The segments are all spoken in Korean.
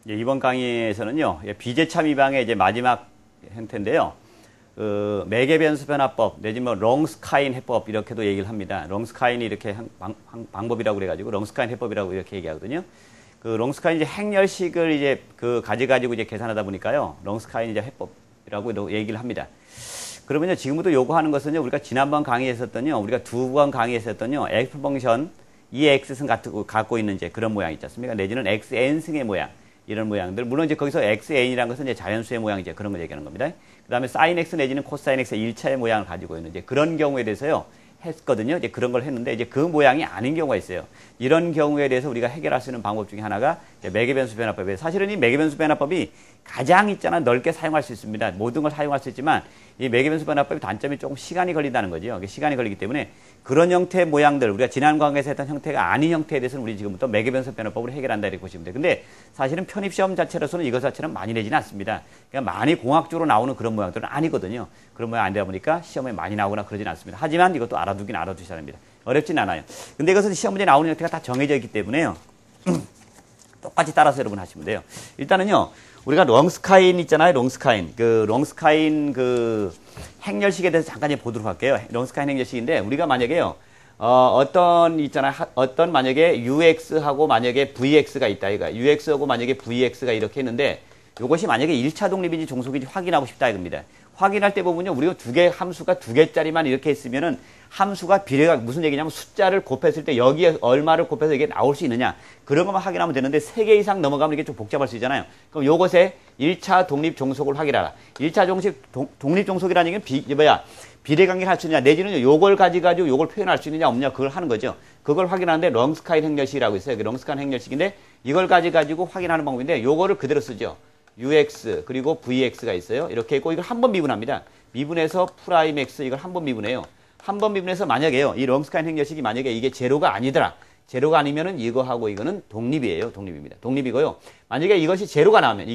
이번 강의에서는요, 비제차 미방의 이제 마지막 형태인데요. 매개변수 변화법, 내지 뭐 롱스카인 해법 이렇게도 얘기를 합니다. 롱스카인이 이렇게 방법이라고 그래가지고 롱스카인 해법이라고 이렇게 얘기하거든요. 그 롱스카인 이제 행렬식을 이제 가지고 이제 계산하다 보니까요, 롱스카인 이제 해법이라고 얘기를 합니다. 그러면요, 지금부터 요구하는 것은요, 우리가 지난번 강의했었던요, 우리가 두 번 강의했었던요, x 펑션 EX승 갖고 있는 이제 그런 모양 있지 않습니까? 내지는 XN승의 모양. 이런 모양들. 물론 이제 거기서 XN이라는 것은 이제 자연수의 모양 이제 그런 걸 얘기하는 겁니다. 그 다음에 sin X 내지는 코사인 X의 1차의 모양을 가지고 있는 이제 그런 경우에 대해서요, 했거든요. 이제 그런 걸 했는데 이제 그 모양이 아닌 경우가 있어요. 이런 경우에 대해서 우리가 해결할 수 있는 방법 중에 하나가 매개변수 변화법이에요. 사실은 이 매개변수 변화법이 가장 있잖아 넓게 사용할 수 있습니다. 모든 걸 사용할 수 있지만 이 매개변수 변화법의 단점이 조금 시간이 걸린다는 거죠. 시간이 걸리기 때문에 그런 형태의 모양들, 우리가 지난 강의에서 했던 형태가 아닌 형태에 대해서는 우리 지금부터 매개변수 변화법으로 해결한다 이렇게 보시면 돼요. 근데 사실은 편입시험 자체로서는 이것 자체는 많이 내지는 않습니다. 그러니까 많이 공학적으로 나오는 그런 모양들은 아니거든요. 그런 모양 안 되다 보니까 시험에 많이 나오거나 그러진 않습니다. 하지만 이것도 알아두긴 알아두셔야 합니다. 어렵진 않아요. 근데 이것은 시험 문제에 나오는 형태가 다 정해져 있기 때문에요. 똑같이 따라서 여러분 하시면 돼요. 일단은요, 우리가 롱스카인 있잖아요. 롱스카인. 롱스카인 행렬식에 대해서 잠깐 보도록 할게요. 롱스카인 행렬식인데, 우리가 만약에요, 어떤 만약에 UX하고 만약에 VX가 있다. 이거 UX하고 만약에 VX가 이렇게 했는데, 이것이 만약에 1차 독립인지 종속인지 확인하고 싶다 이겁니다. 확인할 때 보면요, 우리가 함수가 두 개짜리만 이렇게 있으면은 함수가 비례가 무슨 얘기냐면 숫자를 곱했을 때 여기에 얼마를 곱해서 이게 나올 수 있느냐. 그런 것만 확인하면 되는데 3개 이상 넘어가면 이게 좀 복잡할 수 있잖아요. 그럼 요것에 1차 독립 종속을 확인하라. 1차 독립 종속이라는 얘기는 비례관계를 할 수 있느냐. 내지는 요걸 가지고 요걸 표현할 수 있느냐 없느냐 그걸 하는 거죠. 그걸 확인하는데 롱스카인 행렬식이라고 있어요. 롱스카인 행렬식인데 이걸 가지고 확인하는 방법인데 요거를 그대로 쓰죠. UX 그리고 VX가 있어요. 이렇게 있고 이걸 한 번 미분합니다. 미분해서 프라임 X 이걸 한 번 미분해요. 한 번 미분해서 만약에요. 이 롱스카인 행렬식이 만약에 이게 제로가 아니더라. 제로가 아니면은 이거하고 이거는 독립이에요. 독립입니다. 독립이고요. 만약에 이것이 제로가 나오면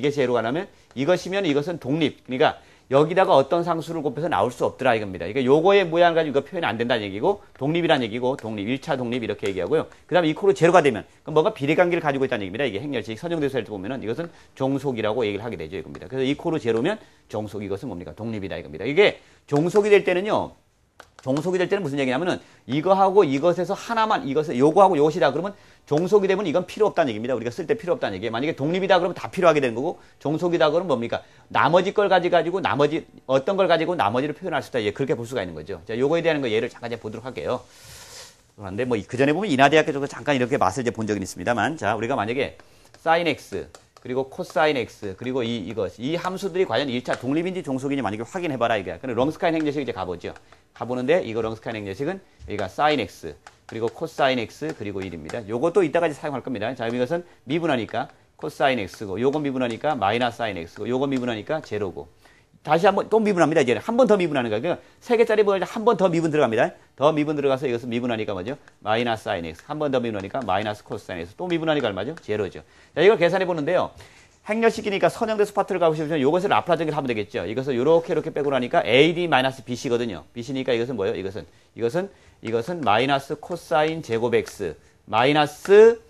이것이면 이것은 독립. 그러니까 여기다가 어떤 상수를 곱해서 나올 수 없더라 이겁니다. 그러니까 요거의 모양 가지고 이거 표현이 안 된다는 얘기고 독립이라는 얘기고 독립, 1차 독립 이렇게 얘기하고요. 그 다음에 이코로 제로가 되면 그럼 뭔가 비례관계를 가지고 있다는 얘기입니다. 이게 행렬식 선정대수할 때 보면은 이것은 종속이라고 얘기를 하게 되죠 이겁니다. 그래서 이코로 제로면 종속 이것은 뭡니까? 독립이다 이겁니다. 이게 종속이 될 때는요. 종속이 될 때는 무슨 얘기냐면은 이거하고 이것에서 하나만 요거하고 요것이다 그러면 종속이 되면 이건 필요 없다는 얘기입니다. 우리가 쓸 때 필요 없다는 얘기예요. 만약에 독립이다 그러면 다 필요하게 되는 거고 종속이다 그러면 뭡니까? 나머지 걸 가지고 어떤 걸 가지고 나머지를 표현할 수 있다. 예, 그렇게 볼 수가 있는 거죠. 자, 요거에 대한 거 예를 잠깐 보도록 할게요. 그런데 뭐 그 전에 보면 인하대학교에서 잠깐 이렇게 맛을 본 적은 있습니다만 자, 우리가 만약에 sin x 그리고 코사인 x 그리고 이 함수들이 과연 1차 독립인지 종속인지 만약에 확인해봐라 이거야. 근데 롱스카인 행렬식 이제 가보죠. 가보는데 이거 롱스카인 행렬식은 여기가 sin x 그리고 코사인 x 그리고 1입니다. 요것도 이따가 이제 사용할 겁니다. 자, 이것은 미분하니까 코사인 x고 요거 미분하니까 마이너스 사인 x고 요거 미분하니까 제로고 다시 한번 또 미분합니다. 이제 한 번 더 미분하는 거예요. 그러니까 3개짜리 뭐 한 번 더 미분 들어갑니다. 더 미분 들어가서 이것은 미분하니까 뭐죠? 마이너스 사인 x. 한 번 더 미분하니까 마이너스 코사인 x. 또 미분하니까 얼마죠? 제로죠. 자, 이걸 계산해 보는데요. 행렬식이니까 선형대수 파트를 가보시면 이것을 라플라스를 하면 되겠죠. 이것을 이렇게 빼고 나니까 AD-BC거든요. BC니까 이것은 뭐예요? 이것은 마이너스 코사인 제곱 x 마이너스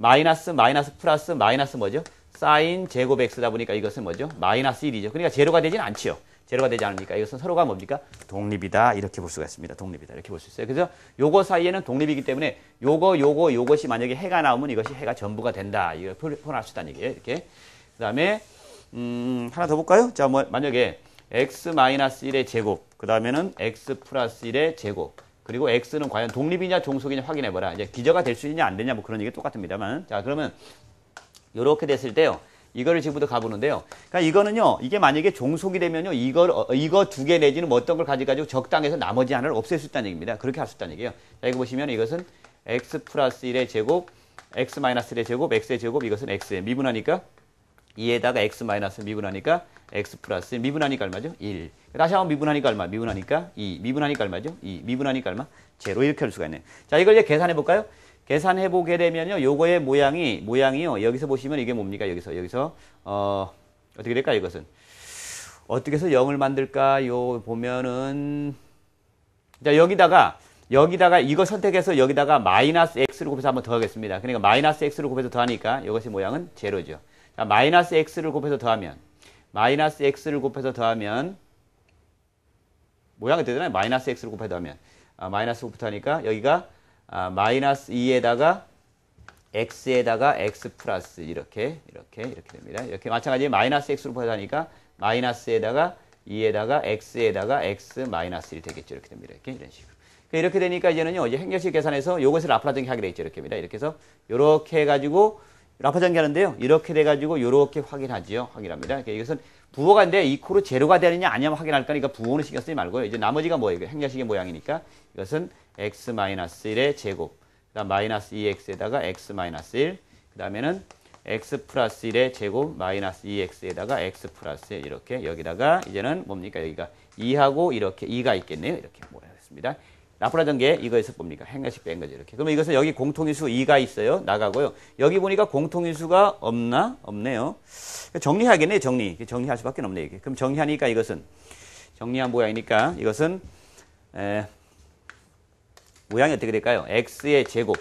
플러스 마이너스 뭐죠? 사인 제곱 x다 보니까 이것은 뭐죠? 마이너스 1이죠. 그러니까 제로가 되진 않지요. 제로가 되지 않으니까 이것은 서로가 뭡니까? 독립이다. 이렇게 볼 수가 있습니다. 독립이다. 이렇게 볼 수 있어요. 그래서 요거 사이에는 독립이기 때문에 요것이 만약에 해가 나오면 이것이 해가 전부가 된다. 이걸 표현할 수 있다는 얘기예요. 이렇게. 그 다음에 하나 더 볼까요? 자, 만약에 x-1의 제곱, 그 다음에는 x 플러스 1의 제곱, 그리고 x는 과연 독립이냐 종속이냐 확인해봐라. 이제 기저가 될 수 있냐 안 되냐 뭐 그런 얘기 똑같습니다만. 자, 그러면 요렇게 됐을 때요. 이거를 지금부터 가보는데요. 그러니까 이거는요. 이게 만약에 종속이 되면요. 이거 두 개 내지는 뭐 어떤 걸 가지고 적당해서 나머지 하나를 없앨 수 있다는 얘기입니다. 그렇게 할 수 있다는 얘기예요. 자, 이거 보시면 이것은 x 플러스 1의 제곱, x 마이너스 1의 제곱, x의 제곱, 이것은 x에 미분하니까 2에다가 x 마이너스 미분하니까 x 플러스 미분하니까 얼마죠? 1. 다시 한번 미분하니까 얼마? 미분하니까 2. 미분하니까 얼마죠? 2. 미분하니까 얼마? 제로. 이렇게 할 수가 있네요. 자, 이걸 이제 계산해 볼까요? 계산해 보게 되면요. 요거의 모양이요. 여기서 보시면 이게 뭡니까? 여기서 어떻게 될까요? 이것은 어떻게 해서 0을 만들까요? 보면은 자, 여기다가 이거 선택해서 여기다가 마이너스 x를 곱해서 한번 더하겠습니다. 그러니까 마이너스 x를 곱해서 더하니까 이것의 모양은 제로죠. 자, 마이너스 x를 곱해서 더하면 마이너스 x를 곱해서 더하면 모양이 되잖아요. 마이너스 x를 곱해서 더하면 마이너스 곱부터 하니까 여기가 마이너스 2에다가 x에다가 x 플러스 이렇게 됩니다. 이렇게 마찬가지로 마이너스 x로 곱해서 하니까 마이너스에다가 2에다가 x에다가 x 마이너스 1이 되겠죠. 이렇게 됩니다. 이런 식으로. 이렇게 되니까 이제는요, 이제 행렬식 계산해서 이것을 라플라스 전개하게 되겠죠. 이렇게입니다. 이렇게 해서 이렇게 해가지고 라플라스 전개하는데요. 이렇게 돼가지고 이렇게 확인하지요. 확인합니다. 그러니까 이것은 부호가인데 이코로 제로가 되느냐 아니냐 확인할 거니까 부호는 신경 쓰지 말고요. 이제 나머지가 뭐예요? 행렬식의 모양이니까 이것은 x 마이너스 1의 제곱, 그다음 마이너스 2x에다가 x 마이너스 1, 그 다음에는 x 플러스 1의 제곱 마이너스 2x에다가 x 플러스 1 이렇게 여기다가 이제는 뭡니까? 여기가 2하고 이렇게 2가 있겠네요. 이렇게 모양했습니다. 라플라스 전개 이거에서 뭡니까? 행렬식 뺀 거죠. 이렇게. 그러면 이것은 여기 공통인수 2가 있어요. 나가고요. 여기 보니까 공통인수가 없나? 없네요. 정리하겠네요. 정리할 수밖에 없네요. 이게. 그럼 정리하니까 이것은 정리한 모양이니까 이것은 모양이 어떻게 될까요? x의 제곱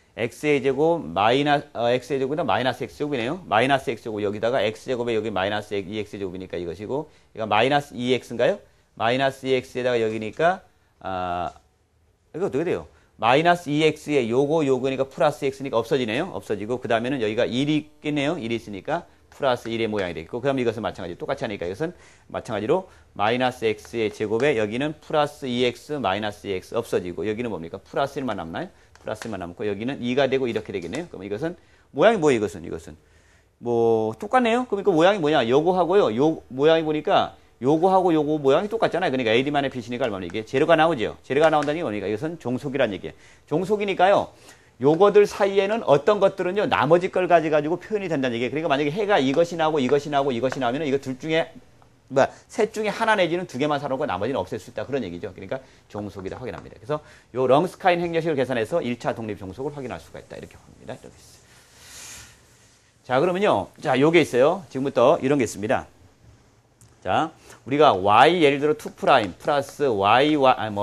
마이너스 x의 제곱이나 마이너스 x제곱이네요. 마이너스 x제곱 여기다가 x제곱에 여기 마이너스 2x제곱이니까 이것이고 이거 마이너스 2x인가요? 마이너스 2x에다가 여기니까 이거 어떻게 돼요? 마이너스 2x에 요거니까 플러스 x니까 없어지네요. 없어지고 그 다음에는 여기가 1이 있겠네요. 1이 있으니까 플러스 1의 모양이 되겠고 그 다음 이것은 마찬가지로 똑같이 하니까 이것은 마찬가지로 마이너스 x의 제곱에 여기는 플러스 2x 마이너스 2x 없어지고 여기는 뭡니까? 플러스 1만 남나요? 플러스 1만 남고 여기는 2가 되고 이렇게 되겠네요. 그럼 이것은 모양이 뭐예요? 이것은 뭐 똑같네요. 그러니까 모양이 뭐냐? 요거하고요. 요 모양이 보니까 요거하고 요거 모양이 똑같잖아요. 그러니까 AD만의 B시니까 얼마나 이게 제로가 나오죠. 제로가 나온다는 게 뭐니까 이것은 종속이란 얘기예요. 종속이니까요. 요거들 사이에는 어떤 것들은요. 나머지 걸 가지고 표현이 된다는 얘기예요. 그러니까 만약에 해가 이것이 나오면 이거 둘 중에 셋 중에 하나 내지는 두 개만 사놓고 나머지는 없앨 수 있다. 그런 얘기죠. 그러니까 종속이다 확인합니다. 그래서 요 렁스카인 행렬식을 계산해서 1차 독립 종속을 확인할 수가 있다. 이렇게 합니다. 이렇게 있어요. 자, 그러면요. 자, 요게 있어요. 지금부터 이런 게 있습니다. 자, 우리가 y 예를 들어 2' 플러스 y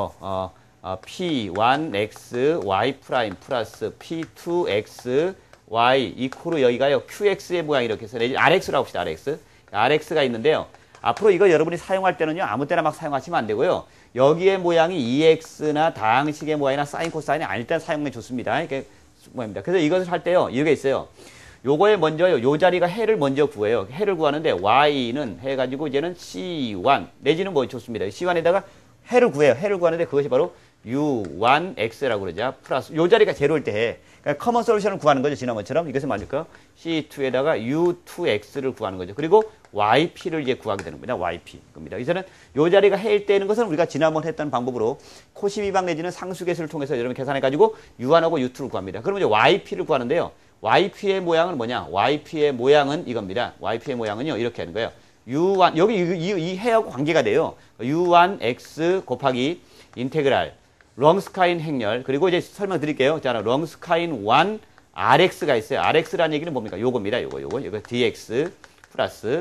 p1x y 프라임 플러스 p2x y 이코로 여기가요 qx의 모양이 이렇게 해서 rx라고 합시다. rx가 있는데요. 앞으로 이거 여러분이 사용할 때는요 아무 때나 막 사용하시면 안 되고요. 여기의 모양이 2x나 다항식의 모양이나 사인 코사인이 아닐 때 사용하면 좋습니다. 이게 모양입니다. 그래서 이것을 할 때요 이게 있어요. 요거에 먼저요, 요 자리가 해를 먼저 구해요. 해를 구하는데, y는 해가지고 이제는 c1, 내지는 뭐 좋습니다. c1에다가 해를 구해요. 해를 구하는데 그것이 바로 u1x라고 그러죠. 플러스, 요 자리가 제로일 때 해. 그러니까 커먼 솔루션을 구하는 거죠. 지난번처럼. 이것은 맞을까요? c2에다가 u2x를 구하는 거죠. 그리고 yp를 이제 구하게 되는 겁니다. yp. 겁니다. 이제는 요 자리가 해일 때는 것은 우리가 지난번 했던 방법으로 코12방 내지는 상수계수를 통해서 여러분 계산해가지고 u1하고 u2를 구합니다. 그러면 이제 yp를 구하는데요. yp의 모양은 뭐냐? yp의 모양은 이겁니다. yp의 모양은요, 이렇게 하는 거예요. u1, 여기 이 해하고 관계가 돼요. u1x 곱하기 인테그랄, 렁스카인 행렬, 그리고 이제 설명드릴게요. 자, 렁스카인 1 rx가 있어요. rx라는 얘기는 뭡니까? 요겁니다. 요거 dx 플러스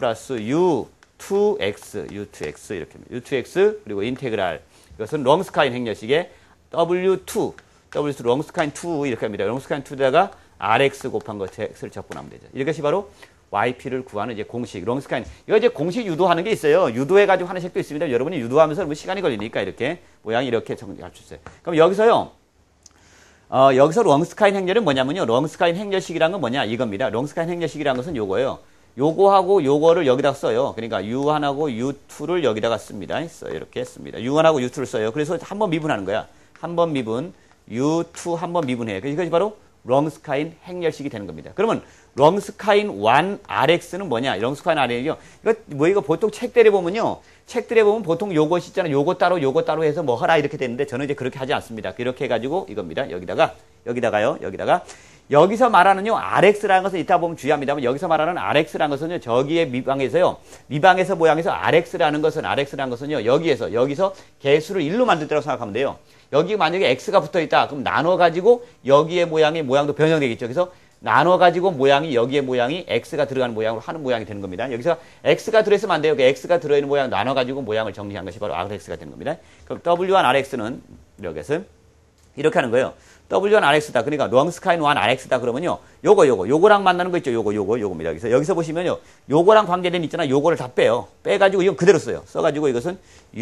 u2x 이렇게 u2x 그리고 인테그랄. 이것은 렁스카인 행렬식의 w2 렁스카인 2 이렇게 합니다. 렁스카인 2에다가 rx 곱한 것을 적분하면 되죠. 이것이 바로 yp를 구하는 이제 공식, 렁스카인. 이거 이제 공식 유도하는 게 있어요. 유도해가지고 하는 식도 있습니다. 여러분이 유도하면서 너무 시간이 걸리니까 이렇게 모양이 이렇게 정리할 수 있어요. 그럼 여기서요, 여기서 렁스카인 행렬은 뭐냐면요. 렁스카인 행렬식이란 건 뭐냐? 이겁니다. 렁스카인 행렬식이란 것은 요거예요. 요거하고 요거를 여기다가 써요. 그러니까 u1하고 u2를 여기다가 씁니다. 이렇게 씁니다. u1하고 u2를 써요. 그래서 한 번 미분하는 거야. 한 번 미분, u2 한 번 미분해요. 이것이 바로 렁스카인 행렬식이 되는 겁니다. 그러면 렁스카인 1 rx는 뭐냐? 렁스카인 rx요. 이거 보통 책들에 보면요. 책들에 보면 보통 요것이 있잖아요. 요거 따로 해서 뭐 하라 이렇게 되는데 저는 이제 그렇게 하지 않습니다. 이렇게 해가지고 이겁니다. 여기다가 여기서 말하는요. rx라는 것은 이따 보면 주의합니다만 여기서 말하는 rx라는 것은요. 저기에 미방에서요. 미방에서 모양에서 rx라는 것은요. 여기서 개수를 1로 만들 때라고 생각하면 돼요. 여기 만약에 x가 붙어 있다. 그럼 나눠가지고 여기의 모양도 변형되겠죠. 그래서 나눠가지고 모양이 여기에 모양이 x가 들어가는 모양으로 하는 모양이 되는 겁니다. 여기서 x가 들어있으면 안 돼요. x가 들어있는 모양 나눠가지고 모양을 정리한 것이 바로 rx가 되는 겁니다. 그럼 w1 rx는 이렇게 해서 이렇게 하는 거예요. W1 RX다. 그러니까 롱스카인 1 RX다. 그러면요. 요거랑 만나는 거 있죠. 요겁니다. 여기서 보시면요. 요거랑 관계된 있잖아. 요거를 다 빼요. 빼가지고 이거 그대로 써요. 써가지고 이것은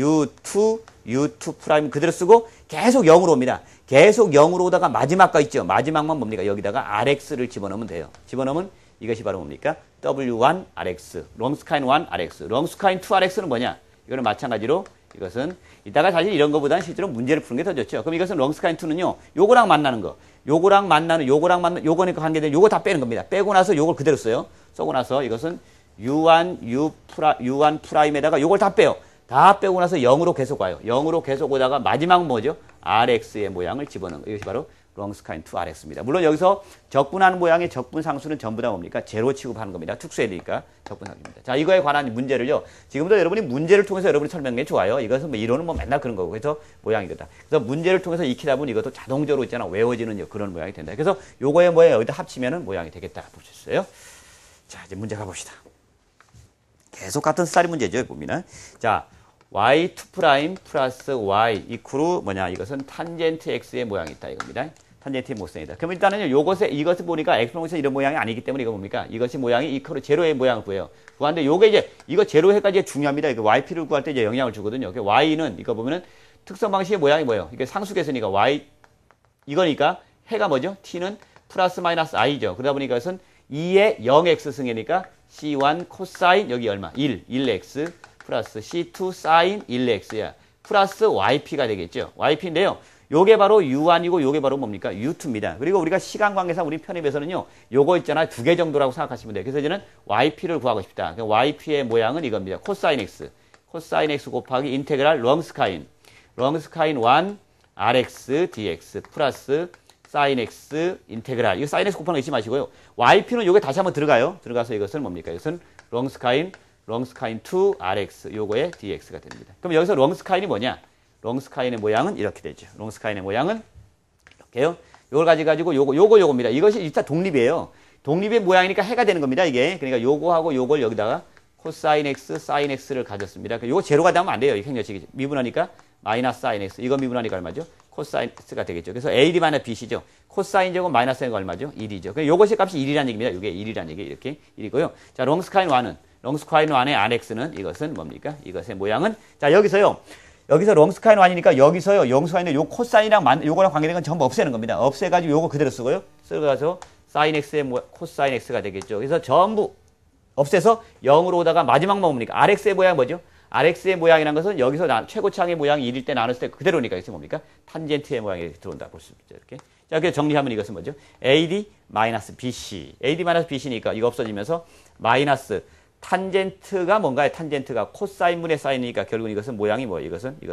U2 프라임 그대로 쓰고 계속 0으로 옵니다. 계속 0으로 오다가 마지막 거 있죠. 마지막만 뭡니까? 여기다가 RX를 집어넣으면 돼요. 집어넣으면 이것이 바로 뭡니까? W1 RX, 롱스카인 1 RX, 롱스카인 2 RX는 뭐냐? 이거는 마찬가지로 이것은 이따가 사실 이런 거보다는 실제로 문제를 푸는 게 더 좋죠. 그럼 이것은 롱스카인 2는요. 요거랑 만나는 거. 요거랑 만나는 요거니까 관계된 요거 다 빼는 겁니다. 빼고 나서 요걸 그대로 써요. 쓰고 나서 이것은 U1 프라임에다가 요걸 다 빼요. 다 빼고 나서 0으로 계속 와요. 0으로 계속 오다가 마지막 뭐죠? RX의 모양을 집어넣는 거. 이것이 바로 롱스카인 2 RX입니다. 물론 여기서 적분하는 모양의 적분 상수는 전부 다 뭡니까? 제로 취급하는 겁니다. 특수해니까 적분 상수입니다. 자, 이거에 관한 문제를요. 지금도 여러분이 문제를 통해서 여러분이 설명해 좋아요. 이것은 뭐 이론은 뭐 맨날 그런 거고. 그래서 모양이 된다. 그래서 문제를 통해서 익히다 보면 이것도 자동적으로 있잖아. 외워지는 그런 모양이 된다. 그래서 요거에 뭐에 여기다 합치면은 모양이 되겠다. 볼 수 있어요. 자, 이제 문제 가봅시다. 계속 같은 스타일의 문제죠. 보면은. 자, y2' 플러스 y 이퀄 뭐냐 이것은 탄젠트 x의 모양이 있다 이겁니다. 탄젠트의 모양이다. 그럼 일단은요 이것을 보니까 엑스포넌션 이런 모양이 아니기 때문에 이거 뭡니까? 이것이 모양이 이퀄 제로의 모양을 구해요. 구하는데 요게 이제 이거 제로 해까지 중요합니다. 이거 yp를 구할 때 이제 영향을 주거든요. y는 이거 보면은 특성 방식의 모양이 뭐예요? 이게 상수계수니까 y 이거니까 해가 뭐죠? t는 플러스 마이너스 i죠. 그러다 보니까 이것은 2의 0x 승이니까 c1 코사인 여기 얼마? 1x 플러스 C2 사인 1x야. 플러스 yp가 되겠죠. yp인데요. 요게 바로 u1이고 요게 바로 뭡니까? u2입니다. 그리고 우리가 시간 관계상 우리 편입에서는요. 요거 있잖아요. 두 개 정도라고 생각하시면 돼요. 그래서 이제는 yp를 구하고 싶다. yp의 모양은 이겁니다. 코사인 x. 코사인 x 곱하기 인테그랄 롱스카인 1 rx dx 플러스 사인 x 인테그랄. 이거 사인 x 곱하는 거 잊지 마시고요. yp는 요게 다시 한번 들어가요. 들어가서 이것은 뭡니까? 이것은 롱스카인 2 rx 요거의 dx가 됩니다. 그럼 여기서 롱스카인이 뭐냐? 롱스카인의 모양은 이렇게 되죠. 롱스카인의 모양은 이렇게요. 요걸 가지고 요겁니다. 이것이 일단 독립이에요. 독립의 모양이니까 해가 되는 겁니다. 이게. 그러니까 요거하고 요걸 여기다가 코사인 x, 사인 x를 가졌습니다. 요거 제로가 되면 안 돼요. 이 행렬식이. 미분하니까 마이너스 사인 x. 이거 미분하니까 얼마죠? 코사인 x가 되겠죠. 그래서 AD 마이너스 BC죠. 코사인 제곱 마이너스 N가 얼마죠? 1이죠. 그럼 요것이 값이 1이라는 얘기입니다. 이게 1이라는 얘기 이렇게 1이고요. 자, 롱스카인 1은 롱스카인 1의 RX는 이것은 뭡니까? 이것의 모양은 자 여기서 롱스카인 1이니까 여기서요 롱스카인의 요 코사인이랑 요거랑 관계된 건 전부 없애는 겁니다. 없애가지고 요거 그대로 쓰고요. 쓰고서 사인 x의 코사인 x가 되겠죠. 그래서 전부 없애서 0으로 오다가 마지막 뭡니까? RX의 모양 뭐죠? RX의 모양이라는 것은 여기서 최고창의 모양이 1일 때 나눴을 때 그대로니까 이것이 뭡니까? 탄젠트의 모양이 이렇게 들어온다 볼 수 있죠. 이렇게. 자, 이렇게 정리하면 이것은 뭐죠? AD 마이너스 BC. AD 마이너스 BC니까 이거 없어지면서 마이너스 탄젠트가 뭔가요? 탄젠트가 코사인분의 사인이니까 결국은 이것은 모양이 뭐예요?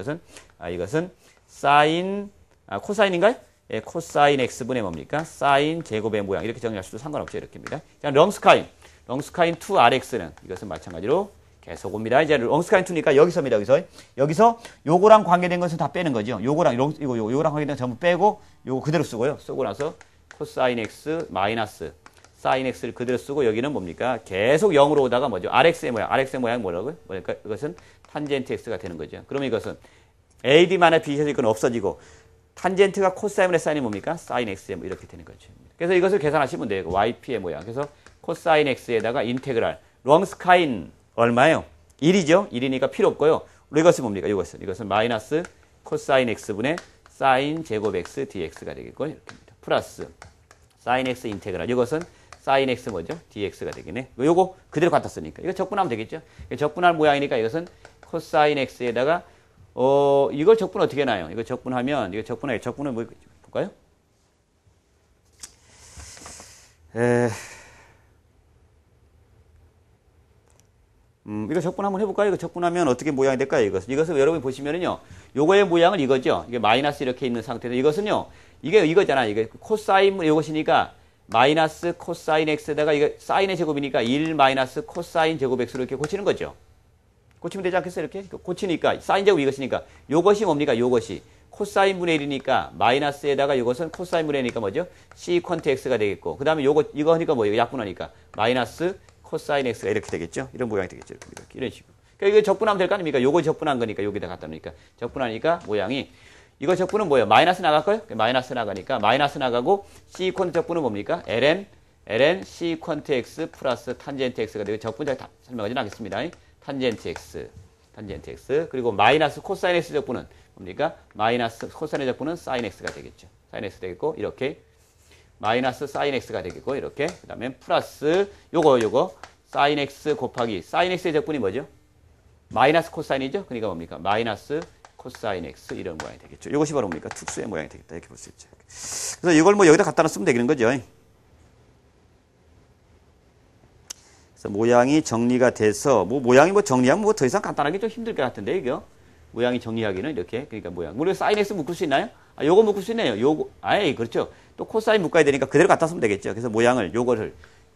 이것은 사인 코사인인가요? 예, 코사인 x분의 뭡니까? 사인 제곱의 모양 이렇게 정리할 수도 상관없죠. 이렇게입니다. 자, 롱스카인 2 rx는 이것은 마찬가지로 계속 옵니다. 이제 롱스카인 2니까 여기서입니다. 여기서 요거랑 관계된 것은 다 빼는 거죠. 요거랑 요거랑 관계된 건 전부 빼고 요거 그대로 쓰고요. 쓰고 나서 코사인 x 마이너스 사인 x를 그대로 쓰고 여기는 뭡니까? 계속 0으로 오다가 뭐죠? RX의 모양 뭐라고요? 뭐랄까? 이것은 탄젠트 x가 되는 거죠. 그러면 이것은 AD만의 B에서 이건 없어지고 탄젠트가 코사인의 사인이 뭡니까? 사인 x의 뭐 이렇게 되는 거죠. 그래서 이것을 계산하시면 돼요. yp의 모양. 그래서 코사인 x에다가 인테그랄 롱스카인 얼마예요? 1이죠? 1이니까 필요 없고요. 이것은 뭡니까? 이것은 마이너스 코사인 x분의 사인 제곱 x dx가 되겠고 이렇게입니다. 플러스 사인 x 인테그랄 이것은 사인 x 뭐죠? dx가 되겠네. 요거 그대로 갖다 쓰니까. 이거 적분하면 되겠죠? 적분할 모양이니까 이것은 코사인 x에다가 이걸 적분 어떻게 해놔요? 이거 적분하면 적분은 뭐 볼까요? 이거 적분 한번 해볼까요? 이거 적분하면 어떻게 모양이 될까요? 이것을 여러분이 보시면은요, 요거의 모양은 이거죠. 이게 마이너스 이렇게 있는 상태에서 이것은요, 이거잖아. 이게 코사인 이것이니까 마이너스 코사인 x에다가 이거 사인의 제곱이니까 1 마이너스 코사인 제곱 x로 이렇게 고치는 거죠. 고치면 되지 않겠어요? 이렇게 고치니까 사인 제곱 이것이니까 요것이 뭡니까? 요것이 코사인 분의 1이니까 마이너스에다가 이것은 코사인 분의 1이니까 뭐죠? 시퀀트 x가 되겠고 그 다음에 이거 하니까 뭐예요? 약분하니까 마이너스 코사인 x가 이렇게 되겠죠? 이런 모양이 되겠죠? 이런 식으로. 그러니까 이거 적분하면 될 거 아닙니까? 요거 적분한 거니까 여기다 갖다 놓으니까 적분하니까 모양이 이거 적분은 뭐예요? 마이너스 나갈까요? 마이너스 나가니까 마이너스 나가고 시퀀트 적분은 뭡니까? ln 시퀀트 x 플러스 탄젠트 x가 되고 적분 잘 설명하지 않겠습니다. 탄젠트 x 그리고 마이너스 코사인 x 적분은 뭡니까? 마이너스 코사인 적분은 사인 x가 되겠죠. 사인 x 되겠고 이렇게 마이너스 사인 x가 되겠고 이렇게 그다음에 플러스 요거 사인 x 곱하기 사인 x의 적분이 뭐죠? 마이너스 코사인이죠. 그러니까 뭡니까? 마이너스 코사인 x 이런 모양이 되겠죠. 이것이 바로 뭡니까? 특수의 모양이 되겠다. 이렇게 볼 수 있죠. 그래서 이걸 뭐 여기다 갖다 놨으면 되는 거죠. 그래서 모양이 정리가 돼서 모양이 정리하면 더 이상 간단하게 좀 힘들 것 같은데 이거 모양이 정리하기는 이렇게 그러니까 모양. 우리가 사인 x 묶을 수 있나요? 요거 묶을 수 있네요. 요거 그렇죠. 또 코사인 묶어야 되니까 그대로 갖다 쓰면 되겠죠. 그래서 모양을 요거를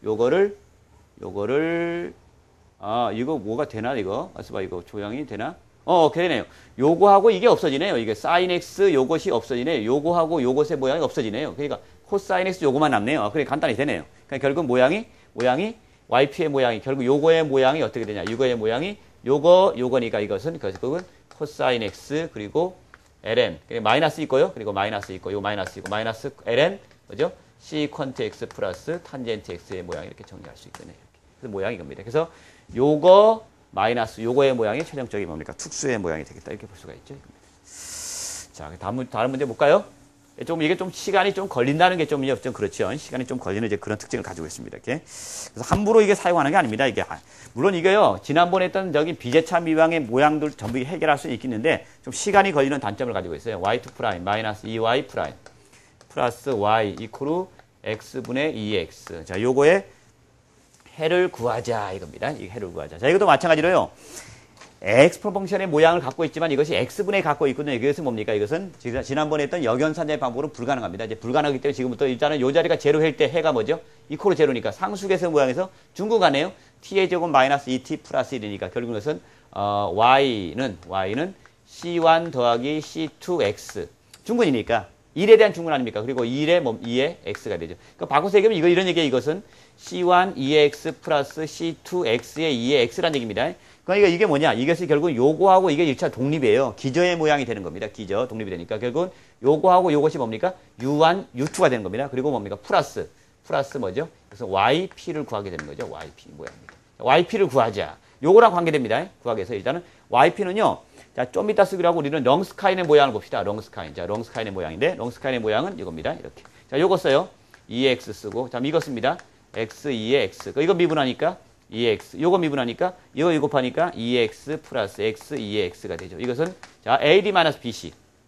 이거 뭐가 되나 이거? 봐 이거 조형이 되나? 되네요. 요거하고 이게 없어지네요. 이게 사인 x 요것이 없어지네요. 요거하고 요것의 모양이 없어지네요. 그러니까 코사인 x 요거만 남네요. 그래 간단히 되네요. 그러니까 결국 모양이 yp의 모양이 결국 요거의 모양이 어떻게 되냐? 이거의 모양이 요거니까 이것은 결국은 코사인 x 그리고 ln 마이너스 있고요. 그리고 마이너스 있고 요 마이너스 있고 마이너스 ln 뭐죠? 시퀀트 x 플러스 탄젠트 x의 모양 이렇게 정리할 수 있겠네요. 그래서 모양이 이겁니다. 그래서 요거 마이너스 요거의 모양이 최종적인 뭡니까? 특수의 모양이 되겠다. 이렇게 볼 수가 있죠. 자, 다른 문제 볼까요? 이게 좀 시간이 좀 걸린다는 게 좀 그렇죠. 시간이 좀 걸리는 이제 그런 특징을 가지고 있습니다. 이렇게. 그래서 함부로 이게 사용하는 게 아닙니다. 이게. 물론 이게요, 지난번에 했던 비제차 미방의 모양들 전부 해결할 수 있겠는데, 좀 시간이 걸리는 단점을 가지고 있어요. y2' 마이너스 2y' 플러스 y 이퀄 x분의 2x. 자, 요거의 해를 구하자 이겁니다. 이 해를 구하자. 자, 이것도 마찬가지로요. 엑스포 펑션의 모양을 갖고 있지만 이것이 x분의 갖고 있거든요. 이것은 뭡니까? 이것은 지난번에 했던 역연산자의 방법으로 불가능합니다. 이제 불가능하기 때문에 지금부터 일단은 요 자리가 제로일 때 해가 뭐죠? 이퀄로 제로니까 상수계수 모양에서 중구가네요. t의 제곱 마이너스 2t 플러스 1이니까 결국은 이것은 y는 c1 더하기 c2x 중근이니까 1에 대한 중근 아닙니까? 그리고 2의 x가 되죠. 그러니까 바꿔서 얘기하면 이런 얘기예요. 이것은 c1 2x 플러스 c2x의 2의 x라는 얘기입니다. 그러니까 이게 뭐냐? 이것이 결국 요거하고 이게 1차 독립이에요. 기저의 모양이 되는 겁니다. 기저 독립이 되니까 결국은 요거하고 요것이 뭡니까? u1, u2가 되는 겁니다. 그리고 뭡니까? 플러스 뭐죠? 그래서 yp를 구하게 되는 거죠. yp 모양입니다. yp를 구하자. 요거랑 관계됩니다. 구하기 위해서 일단은 yp는요. 자, 좀 이따 쓰기로 하고 우리는 렁스카인의 모양을 봅시다. 렁스카인. 자, 렁스카인의 모양인데 렁스카인의 모양은 이겁니다. 이렇게. 자, 요거 써요. 2x 쓰고 자, 이거 씁니다. x 2의 x. 이거 미분하니까 2x. 요거 미분하니까 이거 곱하니까 2x 플러스 x 2의 x가 되죠. 이것은 자, AD-BC.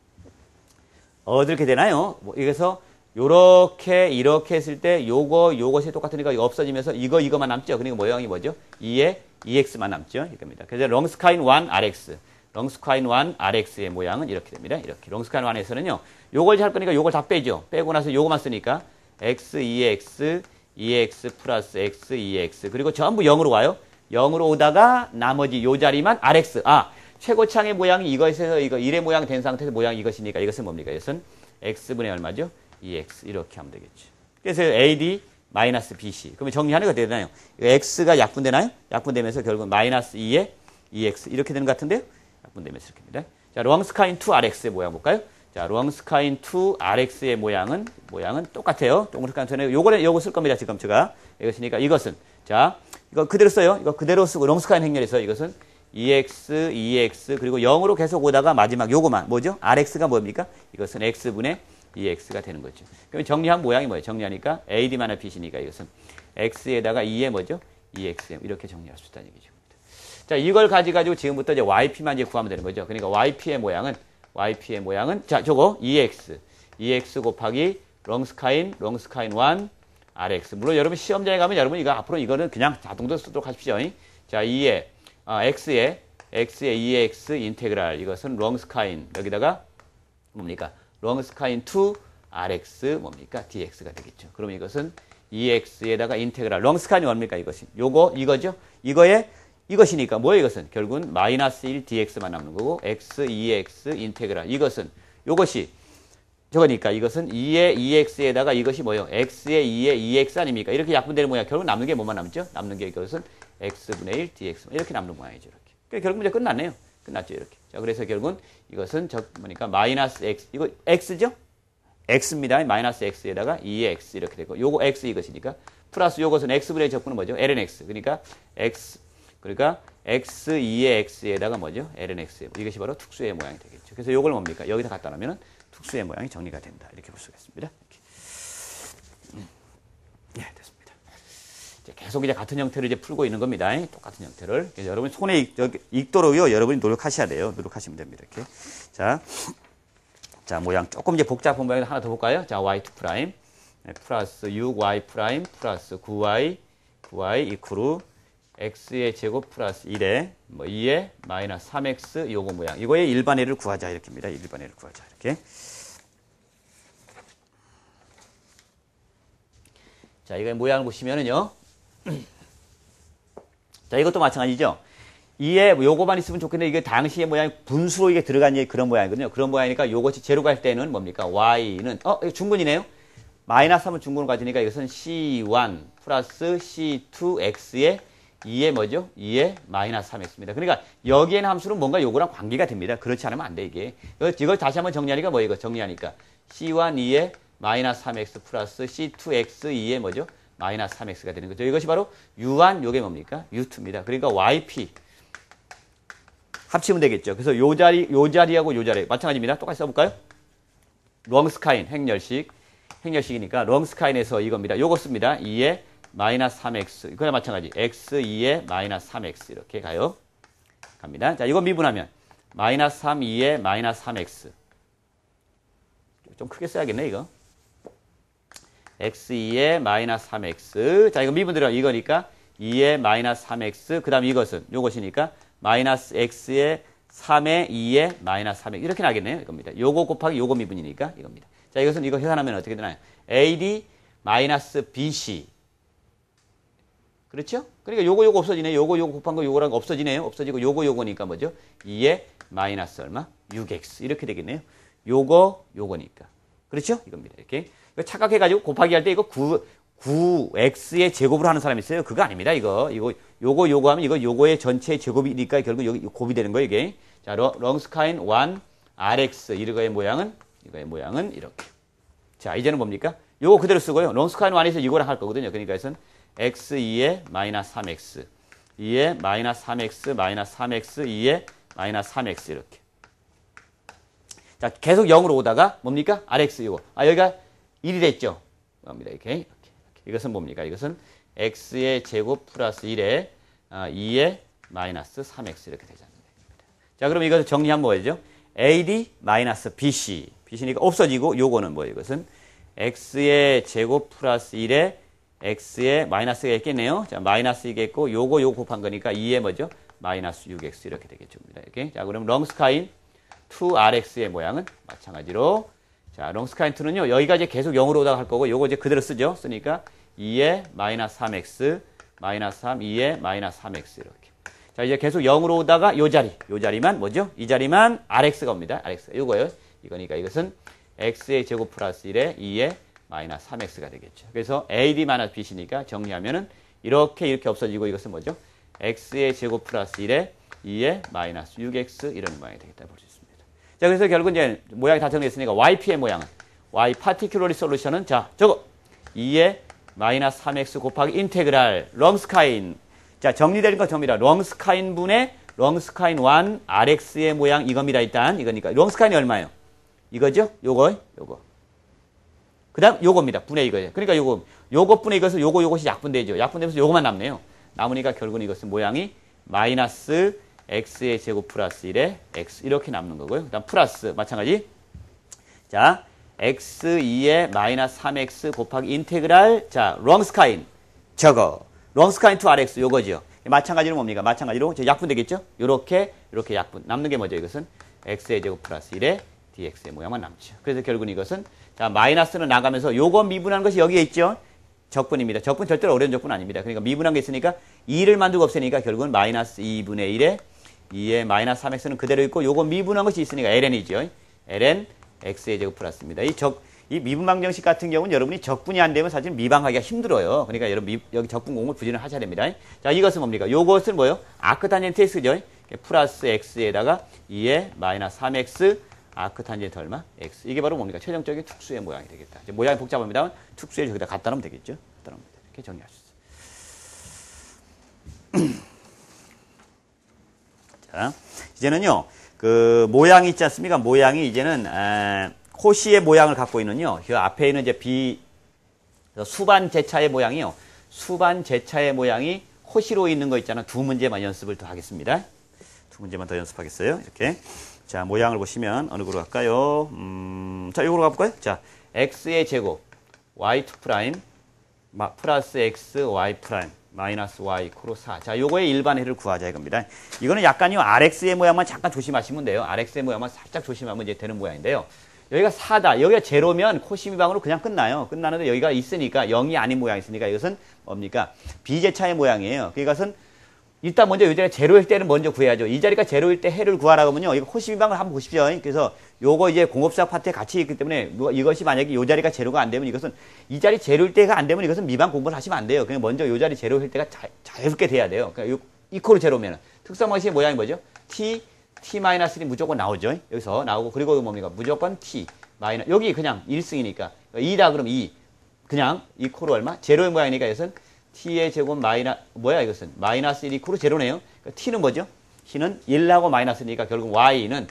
어떻게 되나요? 그래서 요렇게 이렇게 했을 때 요것이 똑같으니까 이거 없어지면서 이거만 남죠. 그러니까 모양이 뭐죠? 2의 2x만 남죠. 이겁니다. 그래서 렁스카인 1 rx. 렁스카인 1 rx의 모양은 이렇게 됩니다. 이렇게. 렁스카인 1에서는요. 요걸 할 거니까 요걸 다 빼죠. 빼고 나서 요거만 쓰니까 x 2x 2x 플러스 x 2x 그리고 전부 0으로 와요. 0으로 오다가 나머지 요 자리만 rx. 최고창의 모양이 이것에서 이거 1의 모양 된 상태에서 모양이 이것이니까 이것은 뭡니까? 이것은 x분의 얼마죠? 2x 이렇게 하면 되겠죠. 그래서 AD-BC. 그러면 정리하는 거 어떻게 되나요? x가 약분되나요? 약분되면서 결국 마이너스 2의 2x 이렇게 되는 것 같은데요? 약분되면서 이렇게 됩니다. 자, 렁스카인 2 rx의 모양 볼까요? 자, 렁스카인 2 rx의 모양은 똑같아요. 동그랗게 전에 요거 쓸 겁니다. 지금 제가 이것이니까 이것은 자, 이거 그대로 써요. 이거 그대로 쓰고 렁스카인 행렬에서 이것은 2x, 2x 그리고 0으로 계속 오다가 마지막 요거만 뭐죠? rx가 뭡니까? 이것은 x분의 2x가 되는 거죠. 그럼 정리한 모양이 뭐예요? 정리하니까 AD-BC니까 이것은 x에다가 2에 뭐죠? 2x 이렇게 정리할 수 있다는 얘기죠. 자, 이걸 가지고 지금부터 이제 yp만 이제 구하면 되는 거죠. 그러니까 yp의 모양은 자, 저거 2x 곱하기 렁스카인 1 rx. 물론 여러분 시험장에 가면 여러분 이거 앞으로 이거는 그냥 자동으로 쓰도록 하십시오. 자, 2에 x의 2x 인테그랄 이것은 렁스카인 여기다가 뭡니까? 렁스카인 2 rx 뭡니까? dx가 되겠죠. 그러면 이것은 2x에다가 인테그랄 렁스카인이 뭡니까? 이거죠. 이것이니까 뭐예요? 이것은 결국은 마이너스 1 dx만 남는 거고 x 2x 인테그랄 요것이 저거니까 이것은 2의 2x에다가 이것이 뭐예요? x의 2의 2x 아닙니까? 이렇게 약분되는 모양. 결국 남는 게 뭐만 남죠? 남는 게 이것은 x분의 1 dx 이렇게 남는 모양이죠. 이렇게. 결국 문제 끝났네요. 끝났죠. 이렇게. 자, 그래서 결국은 이것은 뭐니까 마이너스 x, 이거 x죠? x입니다. 마이너스 x에다가 2의 x 이렇게 되고, 요거 x 이것이니까, 플러스 요것은 x분의 적분은 뭐죠? ln x. 그러니까 x 2의 x에다가 뭐죠? ln x. 이것이 바로 특수의 모양이 되겠죠. 그래서 요걸 뭡니까? 여기다 갖다 놓으면 특수의 모양이 정리가 된다. 이렇게 볼 수가 있습니다. 예, 됐습니다. 이제 계속 이제 같은 형태를 이제 풀고 있는 겁니다. 똑같은 형태를. 그래서 여러분 손에 익도록요, 여러분이 노력하셔야 돼요. 노력하시면 됩니다. 이렇게. 자, 모양 조금 이제 복잡한 모양을 하나 더 볼까요? 자, y2 프라임 플러스 6y 프라임 플러스 9y 이퀄 x의 제곱 플러스 1에 뭐 2에 마이너스 3x 요거 모양. 이거의 일반회를 구하자 이렇게입니다. 일반회를 구하자 이렇게. 자, 이거 모양을 보시면은요. 자, 이것도 마찬가지죠. 2에 요거만 있으면 좋겠는데 이게 당시의 모양이 분수로 이게 들어간 그런 모양이거든요. 그런 모양이니까 요것이 제로가 할 때는 뭡니까? y는 이거 중근이네요. 마이너스 하면 중근을 가지니까 이것은 c1 플러스 c2x의 2의 뭐죠? 2의 마이너스 3x입니다. 그러니까 여기에는 함수는 뭔가 요거랑 관계가 됩니다. 그렇지 않으면 안 돼, 이게. 이걸 다시 한번 정리하니까 뭐 이거 정리하니까 c1 2의 마이너스 3x 플러스 c2x 2의 뭐죠? 마이너스 3x가 되는 거죠. 이것이 바로 u1 요게 뭡니까? u2입니다. 그러니까 yp 합치면 되겠죠. 그래서 요 자리하고 요 자리 마찬가지입니다. 똑같이 써볼까요? 롱스카인 행렬식이니까 롱스카인에서 이겁니다. 요거 씁니다. 2의 마이너스 3x. 이거랑 마찬가지. x 2의 마이너스 3x. 이렇게 갑니다. 자, 이거 미분하면 마이너스 3 2의 마이너스 3x. 좀 크게 써야겠네, 이거. x 2의 마이너스 3x. 자, 이거 미분 들어 이거니까 2의 마이너스 3x. 그 다음 요것이니까 마이너스 x의 3의 2의 마이너스 3x. 이렇게 나겠네요. 이겁니다. 요거 곱하기 요거 미분이니까 이겁니다. 자, 이거 계산하면 어떻게 되나요? AD 마이너스 BC. 그렇죠? 그러니까 요거 없어지네. 요거 곱한 거 요거랑 없어지네요. 없어지고 요거니까 뭐죠? 2의 마이너스 얼마? 6x. 이렇게 되겠네요. 요거니까. 그렇죠? 이겁니다. 이렇게. 착각해가지고 곱하기 할 때 이거 9x의 제곱으로 하는 사람이 있어요. 그거 아닙니다. 요거 하면 이거 요거의 전체 제곱이니까 결국 여기 곱이 되는 거예요, 이게. 자, 롱스카인 1 rx. 이거의 모양은 이렇게. 자, 이제는 뭡니까? 요거 그대로 쓰고요. 롱스카인 1에서 이거랑 할 거거든요. 그러니까 이것은 x 2의 마이너스 3x, 2의 마이너스 3x, 마이너스 3x, 2의 마이너스 3x 이렇게. 자, 계속 0으로 오다가 뭡니까? rx 이거. 여기가 1이 됐죠? 겁니다. 이렇게. 이것은 뭡니까? 이것은 x의 제곱 플러스 1에 2의 마이너스 3x 이렇게 되지 않습니까? 자, 그럼 이것을 정리하면 뭐죠? AD 마이너스 BC. BC니까 없어지고 요거는 뭐예요? 이것은 x의 제곱 플러스 1에 x의 마이너스가 있겠네요. 자, 마이너스이겠고 요거 곱한 거니까 2의 뭐죠? 마이너스 6x 이렇게 되겠죠. 이렇게. 자, 그럼 롱스카인 2rx의 모양은 마찬가지로 자, 롱스카인 2는요. 여기가 이제 계속 0으로 오다가 할 거고 요거 이제 그대로 쓰죠. 쓰니까 2의 마이너스 3x 마이너스 3 2의 마이너스 3x 이렇게. 자, 이제 계속 0으로 오다가 요 자리만 뭐죠? 이 자리만 rx가 옵니다. rx. 요거예요. 이거니까 이것은 x의 제곱 플러스 1에 2의 마이너스 3x가 되겠죠. 그래서 AD 마이너스 BC니까 정리하면은 이렇게 없어지고 이것은 뭐죠? x의 제곱 플러스 1에 2의 마이너스 6x 이런 모양이 되겠다 볼 수 있습니다. 자, 그래서 결국 이제 모양이 다 정리했으니까 YP의 모양은 Y 파티큘러리 솔루션은 자, 저거 2의 마이너스 3x 곱하기 인테그랄 롱스카인. 자, 정리되는 거 접니다. 롱스카인 분의 롱스카인 1 RX의 모양 이겁니다. 일단 이거니까 롱스카인이 얼마예요? 이거죠? 요거. 그 다음 요겁니다. 분의 이거예요. 그러니까 요거 분의 이것은 요것이 약분되죠. 약분되면서 요거만 남네요. 남으니까 결국은 이것은 모양이 마이너스 x의 제곱 플러스 1에 x 이렇게 남는 거고요. 그 다음 플러스 마찬가지. 자, x2의 마이너스 3x 곱하기 인테그랄 자, 롱스카인 저거. 롱스카인 2rx 요거죠. 마찬가지로 뭡니까? 마찬가지로 약분되겠죠? 요렇게 약분. 남는 게 뭐죠? 이것은 x의 제곱 플러스 1에 dx의 모양만 남죠. 그래서 결국은 이것은 자, 마이너스는 나가면서 요거 미분한 것이 여기에 있죠? 적분입니다. 적분 절대로 어려운 적분 아닙니다. 그러니까 미분한 게 있으니까 2를 만들고 없애니까 결국은 마이너스 2분의 1에 2의 마이너스 3x는 그대로 있고 요거 미분한 것이 있으니까 ln이죠. ln x의 제곱 플러스입니다. 이 미분 방정식 같은 경우는 여러분이 적분이 안 되면 사실 미방하기가 힘들어요. 그러니까 여러분 여기 적분 공을 부지런히 하셔야 됩니다. 자, 이것은 뭡니까? 요것은 뭐예요? 아크 탄젠트 x죠. 플러스 x에다가 2에 마이너스 3x 아크 탄젠트 얼마? x. 이게 바로 뭡니까? 최종적인 특수의 모양이 되겠다. 이제 모양이 복잡합니다만 특수의 저기다 갖다 놓으면 되겠죠. 갖다 놓으면 이렇게 정리할 수 있어요. 자, 이제는요. 그 모양이 있지 않습니까? 모양이 이제는 호시의 모양을 갖고 있는요. 그 앞에 있는 이제 수반 제차의 모양이요. 수반 제차의 모양이 호시로 있는 거 있잖아. 두 문제만 연습을 더 하겠습니다. 두 문제만 더 연습하겠어요. 이렇게. 자, 모양을 보시면 어느 거로 갈까요? 자, 이거로 가볼까요? 자, x의 제곱 y2 프라임 플러스 x y 프라임 마이너스 y 코로 4. 자, 요거의 일반해를 구하자 이겁니다. 이거는 약간요 rx의 모양만 잠깐 조심하시면 돼요. rx의 모양만 살짝 조심하면 이제 되는 모양인데요. 여기가 4다. 여기가 제로면 코시미방으로 그냥 끝나요. 끝나는데 여기가 있으니까 0이 아닌 모양이 있으니까 이것은 뭡니까? 비제차의 모양이에요. 이것은 일단 먼저 이 자리가 제로일 때는 먼저 구해야죠. 이 자리가 제로일 때 해를 구하라고 하면요. 이거 코시미방을 한번 보십시오. 그래서 요거 이제 공업수학 파트에 같이 있기 때문에 이것이 만약에 이 자리가 제로가 안 되면 이것은 이 자리 제로일 때가 안 되면 이것은 미방 공부를 하시면 안 돼요. 그냥 먼저 이 자리 제로일 때가 자유롭게 돼야 돼요. 그러니까 이코로 제로면은 특성 방식의 모양이 뭐죠? t-1이 무조건 나오죠. 여기서 나오고 그리고 뭡니까? 무조건 t 마이너스 여기 그냥 1승이니까 2다 그럼 2 그냥 이코로 얼마? 제로의 모양이니까 이것은 t의 제곱 뭐야 이것은? 마이너스 1 이코로 제로네요. 그러니까 t는 뭐죠? t는 1하고 마이너스니까 결국 y는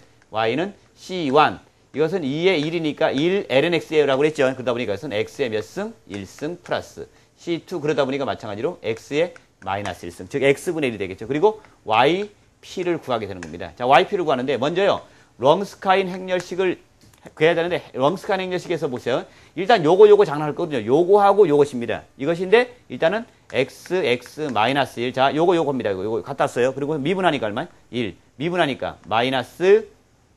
c1 이것은 2의 1이니까 1 lnx라고 그랬죠. 그러다 보니까 이것은 x의 몇 승? 1승 플러스 c2 그러다 보니까 마찬가지로 x의 마이너스 1승 즉 x분의 1이 되겠죠. 그리고 yp를 구하게 되는 겁니다. 자, yp를 구하는데 먼저요. 렁스카인 행렬식을 구해야 되는데 렁스카인 행렬식에서 보세요. 일단 요거 장난할 거거든요. 요거하고 요것입니다. 이것인데 일단은 x 마이너스 1. 자, 요겁니다. 요거 갖다 써요. 그리고 미분하니까 얼마야? 1. 미분하니까 마이너스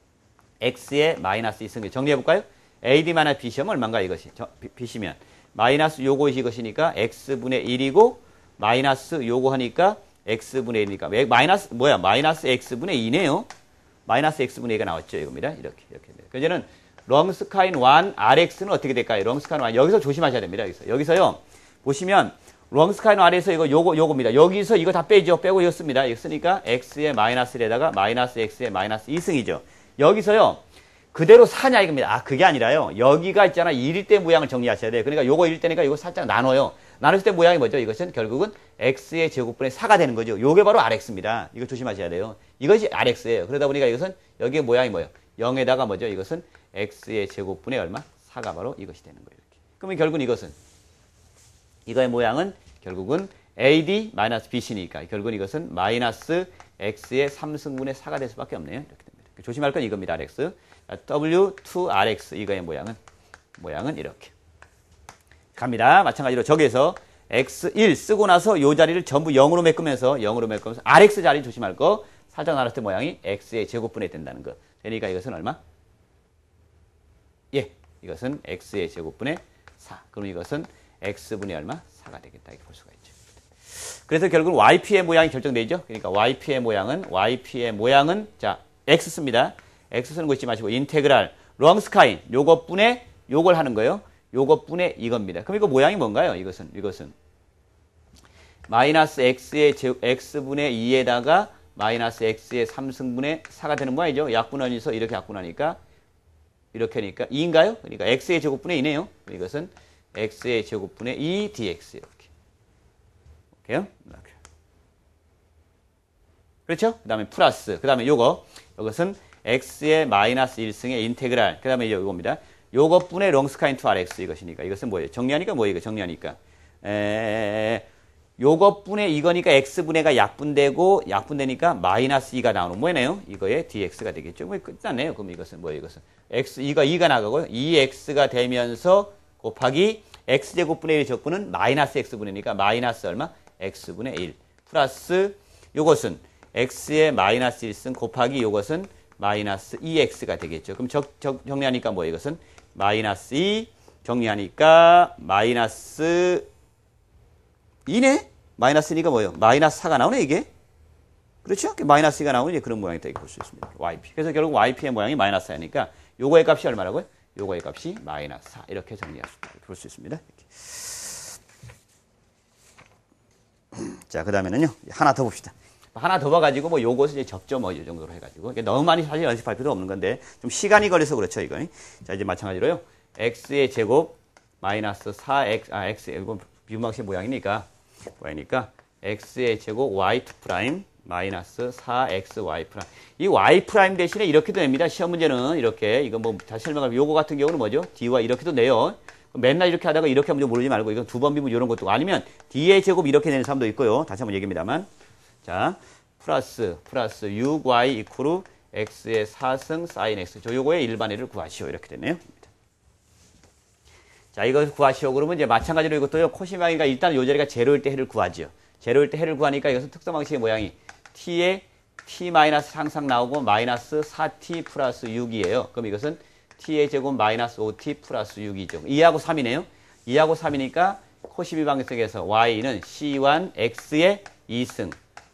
x의 마이너스 2승. 정리해 볼까요? AD 마이너스 BC면 얼마인가 이것이? BC면 마이너스 요것이 이것이니까 x분의 1이고 마이너스 요거 하니까 x분의 1이니까 마이너스 뭐야? 마이너스 x분의 2네요. 마이너스 x분의 2가 나왔죠. 이겁니다. 이렇게. 이제는 렁스카인 1 rx는 어떻게 될까요? 렁스카인 1 여기서 조심하셔야 됩니다. 여기서요. 보시면 렁스카인 r에서 요겁니다. 여기서 이거 다 빼죠. 빼고 이거 씁니다. 이거 쓰니까 x의 마이너스 1에다가 마이너스 x의 마이너스 2승이죠. 여기서요. 그대로 4냐 이겁니다. 아, 그게 아니라요. 여기가 있잖아. 1일 때 모양을 정리하셔야 돼요. 그러니까 요거 1일 때니까 이거 살짝 나눠요. 나눴을 때 모양이 뭐죠? 이것은 결국은 x의 제곱분의 4가 되는 거죠. 요게 바로 rx입니다. 이거 조심하셔야 돼요. 이것이 rx예요. 그러다 보니까 이것은 여기에 모양이 뭐예요? 0에다가 뭐죠? 이것은 x의 제곱분의 얼마? 4가 바로 이것이 되는 거예요. 이렇게. 그러면 결국은 이거의 모양은 결국은 AD-BC니까 결국은 이것은 마이너스 x의 3승분의 4가 될 수밖에 없네요. 이렇게 됩니다. 조심할 건 이겁니다. rx. W2rx 이거의 모양은 이렇게 갑니다. 마찬가지로 저기에서 x1 쓰고 나서 요 자리를 전부 0으로 메꾸면서 rx 자리 조심할 거 살짝 나눴을 때 모양이 x의 제곱분의 된다는 거. 그러니까 이것은 얼마? 예, 이것은 x의 제곱분의 4. 그럼 이것은 x분의 얼마? 4가 되겠다. 이렇게 볼 수가 있죠. 그래서 결국은 yp의 모양이 결정되죠. 그러니까 yp의 모양은 자, x 씁니다. x 쓰는 거 잊지 마시고 인테그랄 렁스카인 요것분의 요걸 하는 거예요. 요것분의 이겁니다. 그럼 이거 모양이 뭔가요? 이것은 마이너스 x분의 2에다가 마이너스 x의 3승분의 4가 되는 모양이죠. 약분하면서 이렇게 약분하니까 이렇게 하니까 2인가요? 그러니까 x의 제곱분의 2네요. 이것은 x의 제곱분의 2 dx 이렇게. 오케이요? 이렇게. 그렇죠? 그 다음에 플러스. 그 다음에 요것은 x의 마이너스 1승의 인테그랄. 그 다음에 요겁니다. 요것분의 렁스카인 2rx 이것이니까. 이것은 뭐예요? 정리하니까 뭐예요? 정리하니까. 요것분의 이거니까 x분의가 약분되니까 마이너스 2가 나오는 뭐네요? 이거의 dx가 되겠죠. 뭐 끝났네요. 그럼 이것은 뭐예요? 이것은 이거 2가 나가고요. 2x가 되면서 곱하기 x제곱분의 1 적분은 마이너스 x분의니까 마이너스 얼마? x분의 1 플러스 요것은 x의 마이너스 1승 곱하기 요것은 마이너스 2x가 되겠죠. 그럼 정리하니까 뭐예요? 이것은 마이너스 2 정리하니까 마이너스 2네? 마이너스 2니까 뭐예요? 마이너스 4가 나오네 이게? 그렇죠? 마이너스 2가 나오는 그런 모양이다 이렇게 볼 수 있습니다. yp. 그래서 결국 yp의 모양이 마이너스 4니까 요거의 값이 얼마라고요? 요거의 값이 마이너스 4 이렇게 정리할 수 볼 수 있습니다. 이렇게. 자, 그 다음에는요 하나 더 봅시다. 하나 더 봐가지고 뭐 요것을 이제 접점 뭐 이 정도로 해가지고 너무 많이 사실 연습할 필요도 없는 건데 좀 시간이 걸려서 그렇죠 이거. 자 이제 마찬가지로요. x의 제곱 마이너스 4x x 이건 미분방식 모양이니까 x의 제곱 y2 프라임 마이너스 4xy 프라임. 이 y 프라임 대신에 이렇게도 냅니다. 시험 문제는 이렇게 이거 뭐 다시 설명하면 요거 같은 경우는 뭐죠? dy 이렇게도 내요. 맨날 이렇게 하다가 이렇게 하면 모르지 말고 이건 두 번 비면 이런 것도 아니면 d의 제곱 이렇게 내는 사람도 있고요. 다시 한번 얘기합니다만. 자, 플러스 6y 이퀄 x의 4승 sin x. 요거의 일반의를 구하시오. 이렇게 되네요. 자, 이거 구하시오. 그러면 이제 마찬가지로 이것도요. 코시방이니까 일단 요 자리가 제로일 때 해를 구하지요. 제로일 때 해를 구하니까 이것은 특성 방식의 모양이 t에 t 마이너스 항상 나오고 마이너스 4t 플러스 6이에요. 그럼 이것은 t의 제곱 마이너스 5t 플러스 6이죠. 2하고 3이네요. 2하고 3이니까 코시비 방식에서 y는 c1x의 2승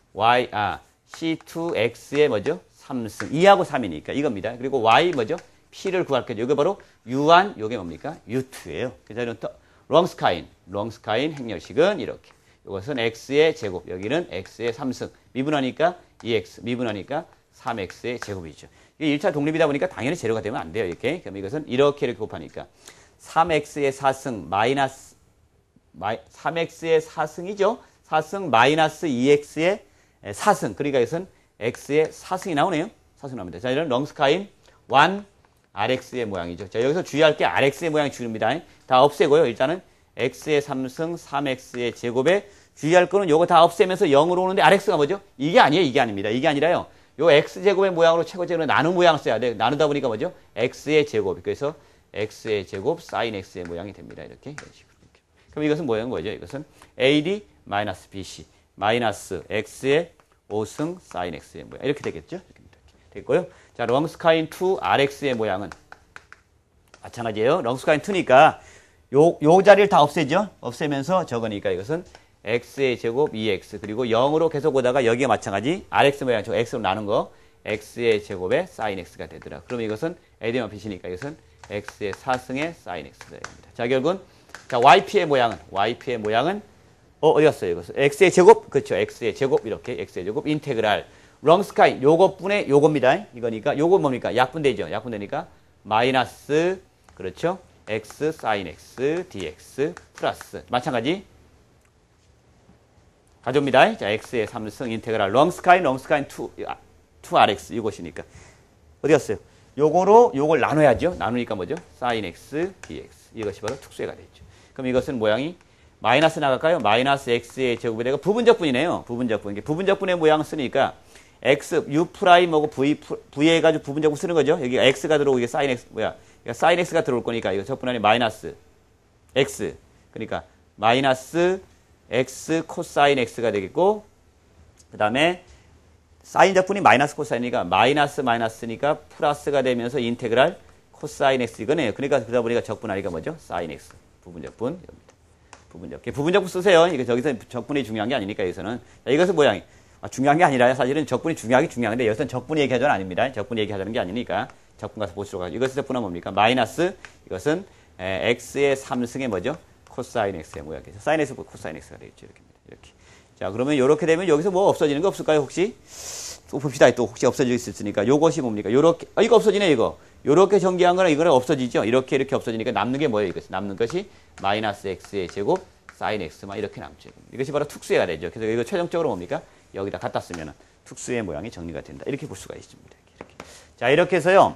c2x의 뭐죠? 3승. 2하고 3이니까 이겁니다. 그리고 y 뭐죠? p를 구할 거죠. 이게 바로 u1, 요게 뭡니까? u2예요. 그래서 이런 또 롱스카인 행렬식은 이렇게. 이것은 x의 제곱, 여기는 x의 3승. 미분하니까 2x, 미분하니까 3x의 제곱이죠. 이게 1차 독립이다 보니까 당연히 제로가 되면 안 돼요. 이렇게. 그럼 이것은 이렇게 곱하니까 3x의 4승 마이너스 3x의 4승이죠. 4승 마이너스 2x의 4승. 그러니까 이것은 x의 4승이 나오네요. 4승 나옵니다. 자, 이런 롱스카인 1 rx의 모양이죠. 자, 여기서 주의할 게 rx의 모양이 중요합니다. 다 없애고요. 일단은 x의 3승 3x의 제곱에 주의할 거는 요거 다 없애면서 0으로 오는데 rx가 뭐죠? 이게 아니에요. 이게 아닙니다. 이게 아니라요. 요 x제곱의 모양으로 최고제곱은 나눈 모양을 써야 돼요. 나누다 보니까 뭐죠? x의 제곱. 그래서 x의 제곱 sin x의 모양이 됩니다. 이렇게. 이런 식으로. 이렇게. 그럼 이것은 뭐죠? 이것은 ad 마이너스 bc 마이너스 x의 5승 sin x의 모양. 이렇게 되겠죠? 이렇게 됐고요. 자, 롱스카인 2 rx의 모양은 마찬가지예요. 롱스카인 2니까 요 자리를 다 없애죠? 없애면서 적으니까 이것은 x의 제곱 2x 그리고 0으로 계속 오다가 여기에 마찬가지 rx 모양 저 x로 나눈 거 x의 제곱에 sin x가 되더라. 그럼 이것은 ad만 bc니까 이것은 x의 4승의 sin x가 됩니다. 자, 결국은 자, yp의 모양은 어디 갔어요? 이것은 x의 제곱 그렇죠. x의 제곱 이렇게 x의 제곱 인테그랄 롱스카인 요것분의 요겁니다. 이거니까 요거 뭡니까? 약분되죠. 약분되니까 마이너스 그렇죠. x sin x dx 플러스 마찬가지 가져옵니다. 자, x의 3승 인테그랄 롱스카인 2rx 이것이니까 어디 갔어요? 요걸 나눠야죠. 나누니까 뭐죠? sin x dx 이것이 바로 특수해가 되죠. 그럼 이것은 모양이 마이너스 나갈까요? 마이너스 x의 제곱에 대가 부분적분이네요. 부분적분의 모양을 쓰니까 x u 프라임하고 v 해가지고 부분적분 쓰는 거죠. 여기 x가 들어오고 이게 sin x 뭐야? sin x가 들어올 거니까 이거 적분 안에 마이너스 x 그러니까 마이너스 x 코사인 x가 되겠고 그 다음에 사인 적분이 마이너스 코사인이니까 마이너스니까 플러스가 되면서 인테그랄 코사인 x 이거네요. 그러니까 그러다 보니까 적분 아니가 뭐죠? 사인 x 부분적분 부분적분 쓰세요. 이거 저기서 적분이 중요한 게 아니니까 여기서는 자, 이것은 모양이 중요한 게 아니라 사실은 적분이 중요한데 여기서는 적분 얘기하자는 아닙니다. 적분 얘기하자는 게 아니니까 적분 가서 보시도록 하죠. 이것의 적분은 뭡니까? 마이너스 이것은 x의 3승의 뭐죠? 코사인 x의 모양이죠. 사인 x 코사인 x가 되겠죠. 이렇게. 자, 그러면 이렇게 되면 여기서 뭐 없어지는 거 없을까요? 혹시? 또 봅시다. 또 혹시 없어질 수 있으니까 요것이 뭡니까? 요렇게 이거 없어지네 이거. 요렇게 전개한 거는 이거는 없어지죠. 이렇게 없어지니까 남는 게 뭐예요? 이것이 남는 것이 마이너스 x의 제곱 사인 x만 이렇게 남죠. 이것이 바로 특수해가 되죠. 그래서 이거 최종적으로 뭡니까? 여기다 갖다 쓰면은 특수의 모양이 정리가 된다. 이렇게 볼 수가 있습니다. 이렇게. 자, 이렇게 해서요.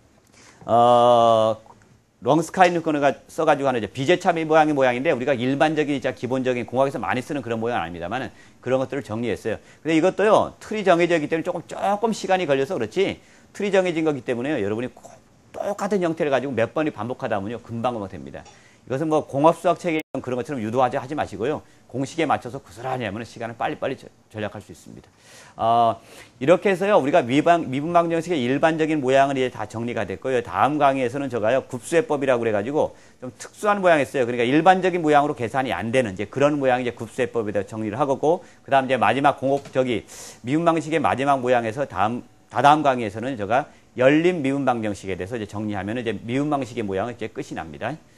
롱스카인 거가 써가지고 하는 비제차 모양인데 우리가 일반적인 기본적인 공학에서 많이 쓰는 그런 모양은 아닙니다만 그런 것들을 정리했어요. 근데 이것도요 틀이 정해져 있기 때문에 조금 시간이 걸려서 그렇지 틀이 정해진 거기 때문에요 여러분이 똑같은 형태를 가지고 몇 번이 반복하다 보면요 금방 됩니다. 이것은 뭐 공업수학 책에 그런 것처럼 유도하지 마시고요. 공식에 맞춰서 고스란히 하면 시간을 빨리빨리 절약할 수 있습니다. 이렇게 해서요, 우리가 미분방 정식의 일반적인 모양은 이제 다 정리가 됐고요. 다음 강의에서는 제가요, 굽수해법이라고 그래가지고 좀 특수한 모양이 있어요. 그러니까 일반적인 모양으로 계산이 안 되는 이제 그런 모양이 이제 굽수해법에 대해 정리를 하고, 그 다음 이제 마지막 미분방식의 마지막 모양에서 다다음 강의에서는 제가 열린 미분방 정식에 대해서 이제 정리하면 이제 미분방식의 모양은 이제 끝이 납니다.